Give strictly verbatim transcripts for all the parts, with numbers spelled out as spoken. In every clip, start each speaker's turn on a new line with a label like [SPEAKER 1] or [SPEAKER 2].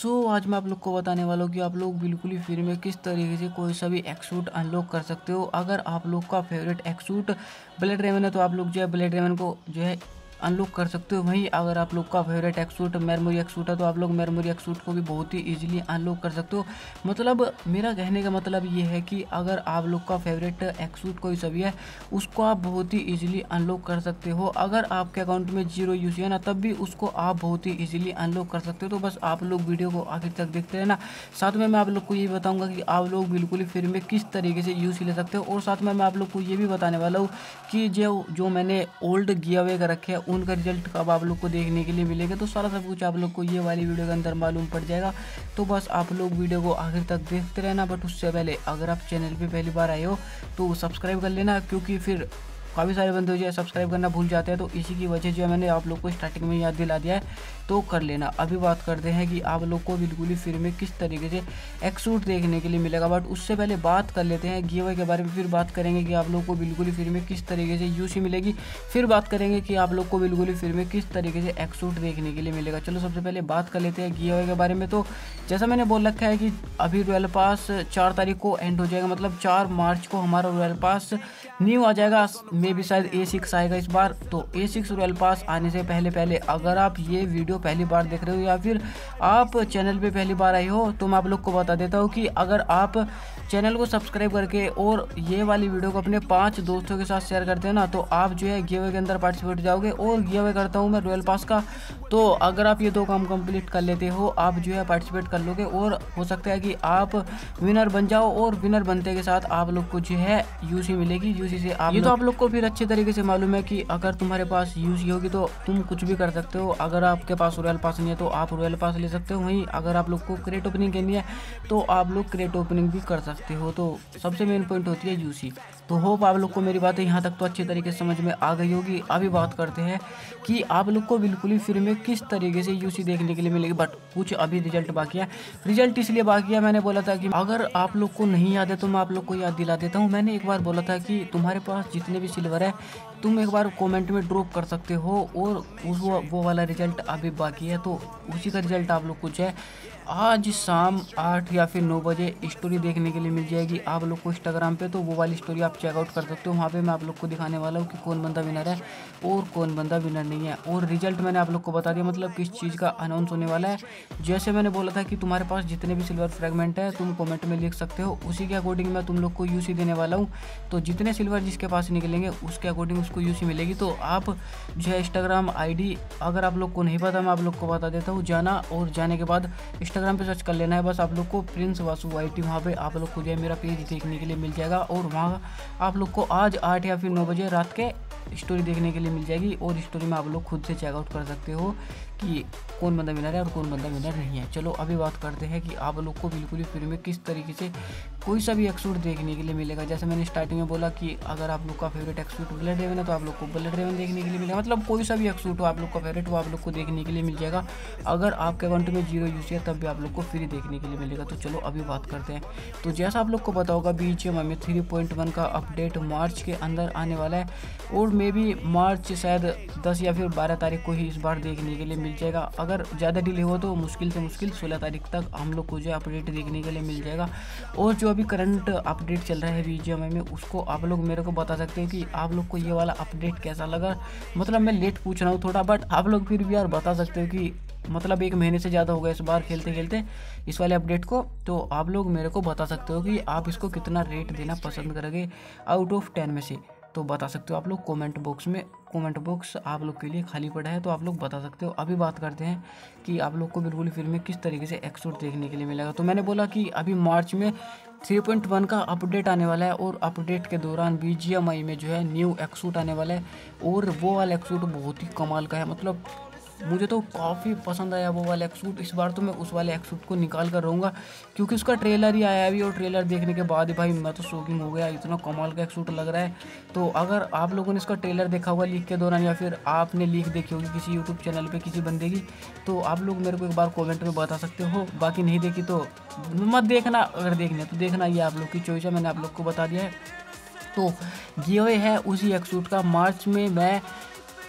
[SPEAKER 1] सो so, आज मैं आप लोग को बताने वाला हूँ कि आप लोग बिल्कुल ही फ्री में किस तरीके से कोई सा भी एक्सूट अनलॉक कर सकते हो। अगर आप लोग का फेवरेट एक्सूट ब्लड रेवन है तो आप लोग जो है ब्लड रेवन को जो है अनलॉक कर सकते हो। वहीं अगर आप लोग का फेवरेट एक्सूट मेमोरी एक्सूट है तो आप लोग मेमोरी एक्सूट को भी बहुत ही इजीली अनलॉक कर सकते हो। मतलब मेरा कहने का मतलब ये है कि अगर आप लोग का फेवरेट एक्सूट कोई सा भी है उसको आप बहुत ही इजीली अनलॉक कर सकते हो। अगर आपके अकाउंट में जीरो यूसी है ना तब भी उसको आप बहुत ही इजीली अनलॉक कर सकते हो। तो बस आप लोग वीडियो को आखिर तक देखते रहना। साथ में मैं आप लोग को ये बताऊंगा कि आप लोग बिल्कुल ही फ्री में किस तरीके से यूसी ले सकते हो। और साथ में मैं आप लोग को ये भी बताने वाला हूँ कि जो जो मैंने ओल्ड गिव अवे कर रखे हैं उनका रिजल्ट कब आप लोग को देखने के लिए मिलेगा। तो सारा सब कुछ आप लोग को ये वाली वीडियो के अंदर मालूम पड़ जाएगा। तो बस आप लोग वीडियो को आखिर तक देखते रहना। बट उससे पहले अगर आप चैनल पे पहली बार आए हो तो सब्सक्राइब कर लेना, क्योंकि फिर काफ़ी सारे बंदे जो है सब्सक्राइब करना भूल जाते हैं। तो इसी की वजह जो है मैंने आप लोग को स्टार्टिंग में याद दिला दिया है, तो कर लेना। अभी बात करते हैं कि आप लोग को बिल्कुल ही फ्री में किस तरीके से एक्सूट देखने के लिए मिलेगा। बट उससे पहले बात कर लेते हैं गिव अवे के बारे में। फिर बात करेंगे कि आप लोग को बिल्कुल ही फ्री में किस तरीके से यूसी मिलेगी। फिर बात करेंगे कि आप लोग को बिल्कुल ही फ्री में किस तरीके से एक्सूट देखने के लिए मिलेगा। चलो सबसे पहले बात कर लेते हैं गिव अवे के बारे में। तो जैसा मैंने बोल रखा है कि अभी रॉयल पास चार तारीख को एंड हो जाएगा, मतलब चार मार्च को हमारा रॉयल पास न्यू आ जाएगा। मे भी शायद ए सिक्स आएगा इस बार। तो ए सिक्स रॉयल पास आने से पहले पहले अगर आप ये वीडियो पहली बार देख रहे हो या फिर आप चैनल पे पहली बार आए हो तो मैं आप लोग को बता देता हूँ कि अगर आप चैनल को सब्सक्राइब करके और ये वाली वीडियो को अपने पांच दोस्तों के साथ शेयर करते हैं ना तो आप जो है गिव अवे के अंदर पार्टिसिपेट जाओगे। और गिव अवे करता हूँ मैं रॉयल पास का। तो अगर आप ये दो काम कंप्लीट कर लेते हो आप जो है पार्टिसिपेट कर लोगे और हो सकता है कि आप विनर बन जाओ। और विनर बनते के साथ आप लोग को जो है यूसी मिलेगी। यूसी से आप ये तो आप लोग को फिर अच्छे तरीके से मालूम है कि अगर तुम्हारे पास यूसी होगी तो तुम कुछ भी कर सकते हो। अगर आपके पास रॉयल पास नहीं है तो आप रॉयल पास ले सकते हो। वहीं अगर आप लोग को क्रेट ओपनिंग करनी है तो आप लोग क्रेट ओपनिंग भी कर सकते हो। तो सबसे मेन पॉइंट होती है यूसी। तो होप आप लोग को मेरी बातें यहाँ तक तो अच्छी तरीके से समझ में आ गई होगी। अभी बात करते हैं कि आप लोग को बिल्कुल ही फ्री में किस तरीके से यूसी देखने के लिए मिलेगी। बट कुछ अभी रिजल्ट बाकी है। रिजल्ट इसलिए बाकी है, मैंने बोला था कि अगर आप लोग को नहीं याद है तो मैं आप लोग को याद दिला देता हूँ। मैंने एक बार बोला था कि तुम्हारे पास जितने भी सिल्वर है तुम एक बार कमेंट में ड्रॉप कर सकते हो। और उस वो, वो वाला रिजल्ट अभी बाकी है। तो उसी का रिजल्ट आप लोग कुछ है आज शाम आठ या फिर नौ बजे स्टोरी देखने के लिए मिल जाएगी आप लोग को इंस्टाग्राम पे। तो वो वाली स्टोरी आप चेकआउट कर सकते हो। वहाँ पे मैं आप लोग को दिखाने वाला हूँ कि कौन बंदा विनर है और कौन बंदा विनर नहीं है। और रिजल्ट मैंने आप लोग को बता दिया, मतलब किस चीज़ का अनाउंस होने वाला है। जैसे मैंने बोला था कि तुम्हारे पास जितने भी सिल्वर फ्रेगमेंट है तुम कॉमेंट में लिख सकते हो, उसी के अकॉर्डिंग मैं तुम लोग को यूसी देने वाला हूँ। तो जितने सिल्वर जिसके पास निकलेंगे उसके अकॉर्डिंग उसको यूसी मिलेगी। तो आप जो है इंस्टाग्राम आई डी अगर आप लोग को नहीं पता मैं आप लोग को बता देता हूँ। जाना और जाने के बाद इंस्टाग्राम पे सर्च कर लेना है बस आप लोग को प्रिंस वासु वाई टी। वहाँ पे आप लोग को जो है मेरा पेज देखने के लिए मिल जाएगा। और वहाँ आप लोग को आज आठ या फिर नौ बजे रात के स्टोरी देखने के लिए मिल जाएगी। और स्टोरी में आप लोग खुद से चेकआउट कर सकते हो कि कौन बंदा विनर है और कौन बंदा विनर नहीं है। चलो अभी बात करते हैं कि आप लोग को बिल्कुल ही फ्री में किस तरीके से कोई सा भी एक्सूट देखने के लिए मिलेगा। जैसे मैंने स्टार्टिंग में बोला कि अगर आप लोग का फेवरेट एक्सूट ब्लड रेवन है तो आप लोग को ब्लड रेवन देखने के लिए मिलेगा। मतलब कोई सा भी एक्सूट हो आप लोग का फेवरेट वो आप लोग को देखने के लिए मिल जाएगा। अगर आपके अकाउंट में जीरो यूसी है तब भी आप लोग को फ्री देखने के लिए मिलेगा। तो चलो अभी बात करते हैं। तो जैसा आप लोग को पता होगा बीजीएमआई में थ्री पॉइंट वन का अपडेट मार्च के अंदर आने वाला है। और मे भी मार्च शायद दस या फिर बारह तारीख को ही इस बार देखने के लिए मिल जाएगा। अगर ज़्यादा डिले हो तो मुश्किल से मुश्किल सोलह तारीख तक हम लोग को जो अपडेट देखने के लिए मिल जाएगा। और जो अभी करंट अपडेट चल रहा है बीजीएमआई में उसको आप लोग मेरे को बता सकते हो कि आप लोग को ये वाला अपडेट कैसा लगा। मतलब मैं लेट पूछ रहा हूँ थोड़ा, बट आप लोग फिर भी यार बता सकते हो कि मतलब एक महीने से ज़्यादा हो गया इस बार खेलते खेलते इस वाले अपडेट को। तो आप लोग मेरे को बता सकते हो कि आप इसको कितना रेट देना पसंद करोगे आउट ऑफ टेन में से। तो बता सकते हो आप लोग कमेंट बॉक्स में। कमेंट बॉक्स आप लोग के लिए खाली पड़ा है तो आप लोग बता सकते हो। अभी बात करते हैं कि आप लोग को बिल्कुल फ्री में किस तरीके से एक्सूट देखने के लिए मिलेगा। तो मैंने बोला कि अभी मार्च में थ्री पॉइंट वन का अपडेट आने वाला है और अपडेट के दौरान बीजीएमआई में जो है न्यू एक्सूट आने वाला है। और वो वाला एक्सूट बहुत ही कमाल का है। मतलब मुझे तो काफ़ी पसंद आया वो वाला एक्सूट। इस बार तो मैं उस वाले एक्सूट को निकाल कर रहूँगा क्योंकि उसका ट्रेलर ही आया अभी। और ट्रेलर देखने के बाद ही भाई मैं तो शौकीन हो गया, इतना कमाल का एक्सूट लग रहा है। तो अगर आप लोगों ने इसका ट्रेलर देखा होगा लीक के दौरान या फिर आपने लीक देखी होगी किसी यूट्यूब चैनल पे किसी बंदे की, तो आप लोग मेरे को एक बार कमेंट में बता सकते हो। बाकी नहीं देखी तो मत देखना, अगर देखना तो देखना, ये आप लोग की चॉइस है, मैंने आप लोग को बता दिया है। तो गिव अवे है उसी एक्सूट का। मार्च में मैं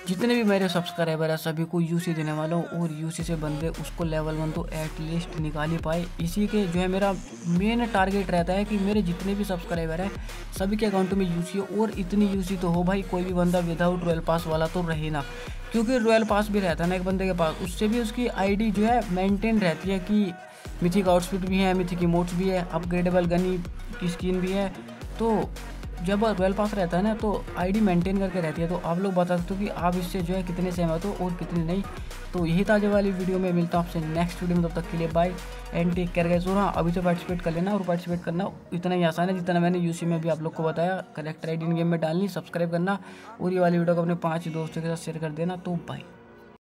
[SPEAKER 1] जितने भी मेरे सब्सक्राइबर है सभी को यूसी देने वाला हूँ, और यूसी से बंदे उसको लेवल वन तो एटलीस्ट निकाल ही पाए। इसी के जो है मेरा मेन टारगेट रहता है कि मेरे जितने भी सब्सक्राइबर है सभी के अकाउंट में यूसी हो, और इतनी यूसी तो हो भाई कोई भी बंदा विदाउट रॉयल पास वाला तो रहे ना, क्योंकि रॉयल पास भी रहता है ना एक बंदे के पास, उससे भी उसकी आईडी जो है मेंटेन रहती है कि मिथिक आउटफिट भी है, मिथिक इमोट्स भी है, अपग्रेडेबल गनी की स्किन भी है। तो जब रॉयल पास रहता है ना तो आईडी मेंटेन करके रहती है। तो आप लोग बता सकते हो कि आप इससे जो है कितने सहमत हो और कितने नहीं। तो यही था जो वाली वीडियो में, मिलता हूँ आपसे नेक्स्ट वीडियो में, तब तक के लिए bye and take care guys. और हाँ, अभी तो पार्टिसिपेट कर लेना, और पार्टिसिपेट करना इतना ही आसान है जितना मैंने यूसी में भी आप लोग को बताया। करेक्ट आईडी इन गेम में डालनी, सब्सक्राइब करना, और ये वाली वीडियो को अपने पाँच दोस्तों के साथ शेयर कर देना। तो बाय।